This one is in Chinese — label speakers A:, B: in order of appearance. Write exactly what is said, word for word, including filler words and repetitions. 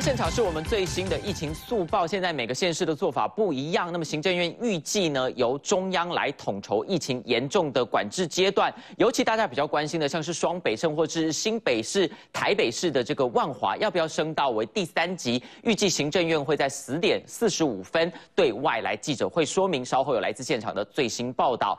A: 现场是我们最新的疫情速报。现在每个县市的做法不一样，那么行政院预计呢，由中央来统筹疫情严重的管制阶段。尤其大家比较关心的，像是双北市或是新北市、台北市的这个万华，要不要升到为第三级？预计行政院会在十点四十五分对外来记者会说明。稍后有来自现场的最新报道。